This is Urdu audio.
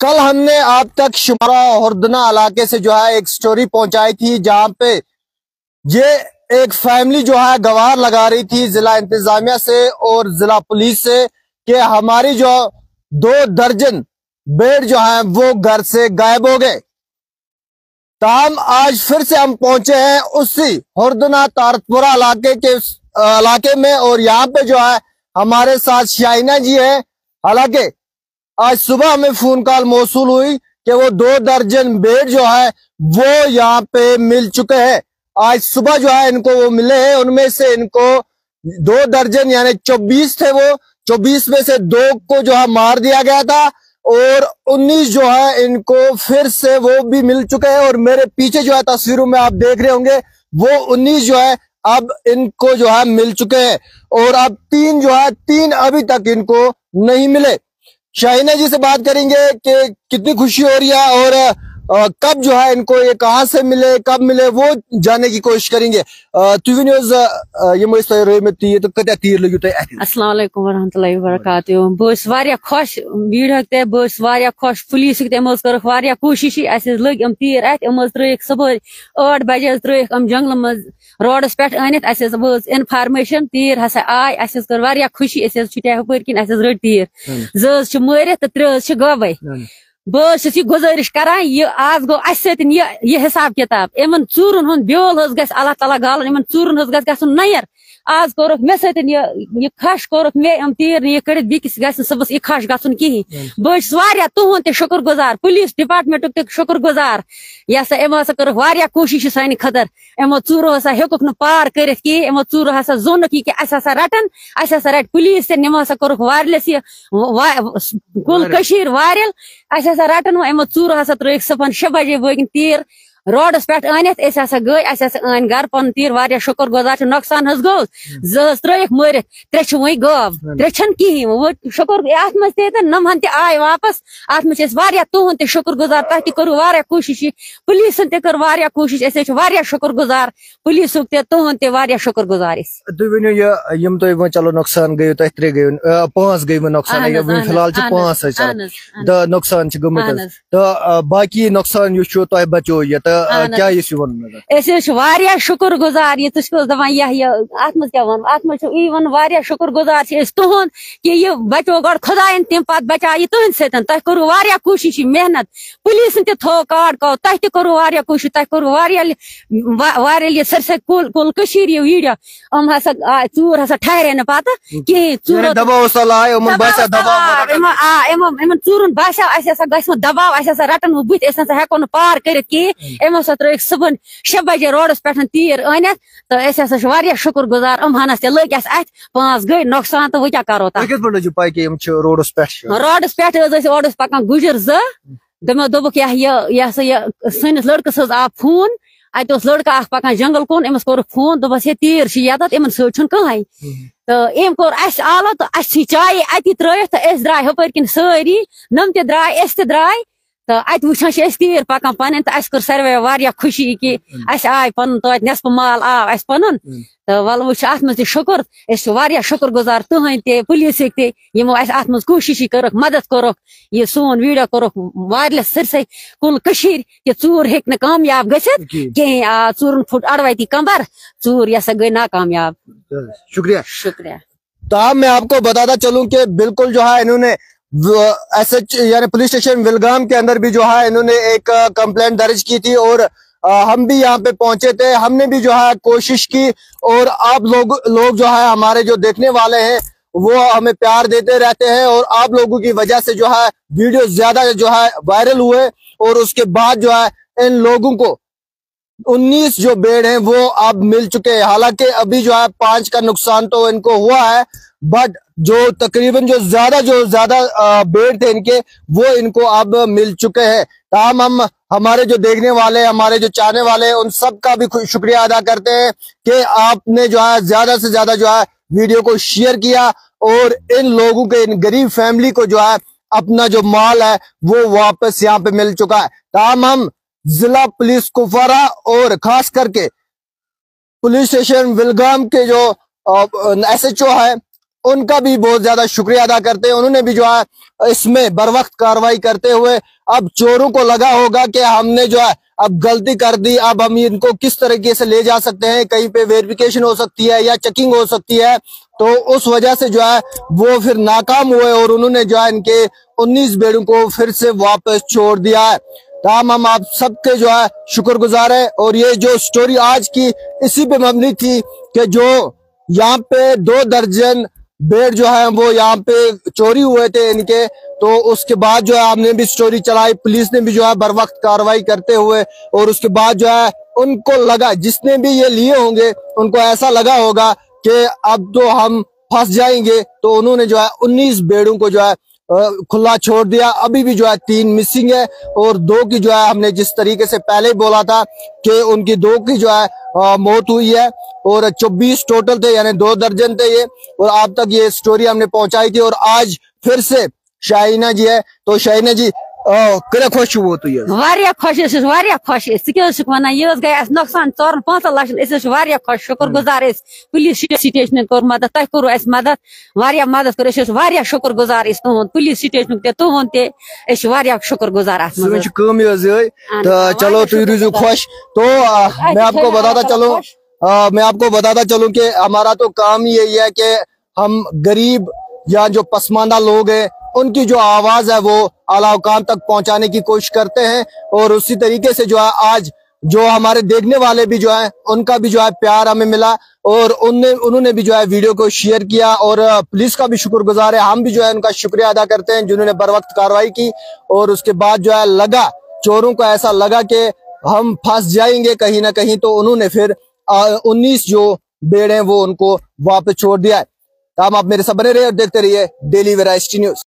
کل ہم نے آپ تک شمارہ ہردنا علاقے سے جو ہے ایک سٹوری پہنچائی تھی جہاں پہ یہ ایک فیملی جو ہے گوار لگا رہی تھی ضلع انتظامیہ سے اور ضلع پولیس سے کہ ہماری جو 2 درجن بیڑ جو ہیں وہ گھر سے غائب ہو گئے۔ تاہم آج پھر سے ہم پہنچے ہیں اسی ہردنا تارتپورہ علاقے میں، اور یہاں پہ جو ہے ہمارے ساتھ شاہینہ جی ہیں۔ حالانکہ آج صبح ہمیں فون کال موصول ہوئی کہ وہ 2 درجن بیڑ جو ہے وہ یہاں پہ مل چکے ہیں۔ آج صبح جو ہے ان کو وہ ملے ہیں، ان میں سے ان کو 2 درجن یعنی 24 تھے، وہ 24 میں سے 2 کو جو ہے مار دیا گیا تھا، اور 19 جو ہے ان کو پھر سے وہ بھی مل چکے ہیں۔ اور میرے پیچھے جو ہے تصویروں میں آپ دیکھ رہے ہوں گے وہ 19 جو ہے اب ان کو جو ہے مل چکے ہیں، اور اب 3 جو ہے 3 ابھی تک ان کو نہیں ملے۔ شاہینہ جی سے بات کریں گے کہ کتنی خوشی ہو رہی ہے اور کب جو ہے ان کو یہ کہاں سے ملے، کب ملے، وہ جاننے کی کوشش کریں گے۔ ٹی نیوز تو کتیا تیر لگی تھی؟ السلام علیکم ورحمۃ اللہ وبرکاتہ۔ بہت خوش بیڑ تے بہت خوش پولیس کرک واریاہ کوشش لگ تیر ات ترک صبح 8 بجے ترک جنگل مز روڈس پہ انت وز انفارمیشن تیر ہسا آئی کر واریاہ خوشی چھٹیا ہپر کن رٹ تیر 2 مارت تو 3 غوبے۔ بہت یہ گزارش کران یہ آج گو اس یہ حساب کتاب ان ژورن ہند بیول گھس اللہ تعالیٰ گالن ان ژورن گھس گھن نیر۔ آج کورک مے سن یہ خش کورک مے تیر یہ کڑت بیکس گھن صبح یہ خش گھن کہین۔ بہت تہد تہ شکر گزار، پولیس ڈپارٹمنٹ تہ شکر گزار۔ یہ سا ام ہسا کر کوشش سانہ خطر، امو ژورو ہسا ہیوک نا پار کرت کہین، امو ژورو ہسا زونک یہ کہ اس ہسا رٹن، اس ہسا رٹ پولیس تہ نمو ہسا کورک وارلس یہ کل کشیر وارل، اس ہسا رٹن امو ژورو ہسا ترک صبح 6 بجے وگن تیر روڈس پہ انت ہسا گئی ان گھر پن تیر واریاہ شکر گزار۔ نقصان حس گو 2 ترک مارت 3 وی غاب 3 کہین وہ شکر ات مز تہ نمہن تہ آئی واپس۔ ات مز تہد تہ شکر گزار، تہ تہ کرو واریاہ کوشش، پولیسن تہ کر واریاہ کوشش، واریاہ شکر گزار پولیسک تہ تہد تہ واریاہ شکر گزار۔ تھی ونو یم تہ چلو نقصان گئی تہ 3 گئی 5 گئی نقصان فی الحال 5 نقصان گمت، تو باقی نقصان یہ تہ بچو یہ کیا واریاہ شکر گزار۔ یہ تھی دپان یہ ات مز کیا ون ات مز ای ون واریاہ شکر گزار تہد کہ یہ بچو گۄڈٕ خداین تم پتہٕ بچا یہ تہند سۭتۍ۔ تہ کرو واریاہ کوشش محنت، پولیسن تہ تھو کاڈ کو، تہ تہ کرو واریاہ کوشش، تہ کرو واریاہ یہ سرسے کل کشیر یہ ویڈیو ہسا ژور ہسا ٹھہرے نا پتہ کہین۔ ان ژورن باسیو اس ہسا گژھِ دباؤ، اس ہسا رٹن وہ بت، ہسا ہیکو نا پار کرت کہین۔ ام ہسا ترک صبح 6 بجے روڈس پہ تیر انت، تو ہسا واریاہ شکر گزار۔ ہنس تہ لگ اس ات 5 گئی نقصان، تو وہ کیا کرو روڈس پہ اور پکان گجر 2 تمو دوپک یہ سا یہ سنس لڑکس آو فون، ات لڑکہ اخ پکان جنگل کن، امس کور فون دپس یہ تیر یتت امن سن کہین، تو ام کور اس آلو تو اس چائے اتی ترٲیِتھ، تو اس درائے ہپر کن ساری نم تہ درائے اس تہ درائے، تو ات وچھان تیر پکان پن، تو اس کر ساروی واریاہ خوشی کہ اس آئی پن توت نصف مال آو اس پنن۔ تو ول وچ ات مز شکر، واریاہ شکر گزار تہند تہ پولیسک تہ یمو ات مز کوشش کرک مدد کرک، یہ سون ویڈیو کرک وارلس سرسے کل کشیر کہ ژور ہیک نہ کامیاب گژھت کہین۔ 4 فٹ اڑوتی کمبر ژور یہ سا گئی ناکامیاب۔ شکریہ شکریہ۔ تو میں آپ کو بتاتا چلوں کہ بالکل جو ہے انہوں نے ایس ایچ یعنی پولیس اسٹیشن ولگام کے اندر بھی جو ہے انہوں نے ایک کمپلینٹ درج کی تھی، اور ہم بھی یہاں پہ پہنچے تھے، ہم نے بھی جو ہے کوشش کی، اور آپ لوگ جو ہے ہمارے جو دیکھنے والے ہیں وہ ہمیں پیار دیتے رہتے ہیں، اور آپ لوگوں کی وجہ سے جو ہے ویڈیو زیادہ جو ہے وائرل ہوئے، اور اس کے بعد جو ہے ان لوگوں کو 19 جو بیڑ ہیں وہ اب مل چکے ہیں۔ حالانکہ ابھی جو ہے 5 کا نقصان تو ان کو ہوا ہے، بٹ جو تقریباً جو زیادہ بیڑ تھے ان کے وہ ان کو اب مل چکے ہیں۔ تاہم ہم ہمارے جو دیکھنے والے، ہمارے جو چاہنے والے ہیں، ان سب کا بھی شکریہ ادا کرتے ہیں کہ آپ نے جو ہے زیادہ سے زیادہ جو ہے ویڈیو کو شیئر کیا، اور ان لوگوں کے ان غریب فیملی کو جو ہے اپنا جو مال ہے وہ واپس یہاں پہ مل چکا ہے۔ تاہم ہم ضلع پولیس کپوارہ اور خاص کر کے پولیس اسٹیشن ولگام کے جو ایس ایچ او ہے ان کا بھی بہت زیادہ شکریہ ادا کرتے ہیں. انہوں نے بھی جو ہے اس میں بر وقت کارروائی کرتے ہوئے اب چوروں کو لگا ہوگا کہ ہم نے جو ہے اب غلطی کر دی, اب ہم ان کو کس طریقے سے لے جا سکتے ہیں, کہیں پہ ویریفیکیشن ہو سکتی ہے یا چیکنگ ہو سکتی ہے. تو اس وجہ سے جو ہے وہ پھر ناکام ہوئے اور انہوں نے جو ہے ان کے 19 بیڑوں کو پھر سے واپس چھوڑ دیا ہے. تاہم ہم آپ سب کے جو ہے شکر گزار ہے. اور یہ جو سٹوری آج کی اسی پہ مبنی تھی کہ جو یہاں پہ 2 درجن بیڑ جو ہے وہ یہاں پہ چوری ہوئے تھے ان کے. تو اس کے بعد جو ہے ہم نے بھی سٹوری چلائی, پولیس نے بھی جو ہے بر وقت کارروائی کرتے ہوئے, اور اس کے بعد جو ہے ان کو لگا, جس نے بھی یہ لیے ہوں گے ان کو ایسا لگا ہوگا کہ اب تو ہم پھنس جائیں گے, تو انہوں نے جو ہے 19 بیڑوں کو جو ہے کھلا چھوڑ دیا. ابھی بھی جو ہے 3 مسنگ ہے اور 2 کی جو ہے ہم نے جس طریقے سے پہلے بولا تھا کہ ان کی 2 کی جو ہے موت ہوئی ہے, اور 24 ٹوٹل تھے, یعنی 2 درجن تھے یہ. اور آپ تک یہ سٹوری ہم نے پہنچائی تھی. اور آج پھر سے شاہینہ جی ہے, تو شاہینہ جی کیا خوش ہو تو یہ واریاہ خوش اس واریاہ خوش اس ونان یہ گئی اس نقصان 4-5 لچھ اس واریاہ خوش شکر گزار اس پولیس سٹیشن کور مدد تہ کرو اس مدد واریاہ مدد کر اس واریاہ شکر گزار اس تہند پولیس سٹیشن تے تہند تے اس واریہ شکر گزار اس سمجھ کام یہ تو چلو تو روزو خوش. تو میں آپ کو بتاتا چلوں کہ ہمارا تو کام یہی ہے کہ ہم غریب یا جو پسماندہ لوگ ہیں ان کی جو آواز ہے وہ اعلیٰ حکام تک پہنچانے کی کوشش کرتے ہیں. اور اسی طریقے سے جو ہے آج جو ہمارے دیکھنے والے بھی جو ہیں ان کا بھی جو ہے پیار ہمیں ملا, اور انہوں نے بھی جو ہے ویڈیو کو شیئر کیا, اور پولیس کا بھی شکر گزار ہے. ہم بھی جو ہے ان کا شکریہ ادا کرتے ہیں جنہوں نے بر وقت کارروائی کی. اور اس کے بعد جو ہے لگا چوروں کو ایسا لگا کہ ہم پھنس جائیں گے کہیں نہ کہیں, تو انہوں نے پھر 19 جو بیڑ ہیں وہ ان کو واپس چھوڑ دیا ہے. ہم آپ میرے ساتھ بنے رہے اور دیکھتے رہیے ڈیلی ویرائٹی نیوز.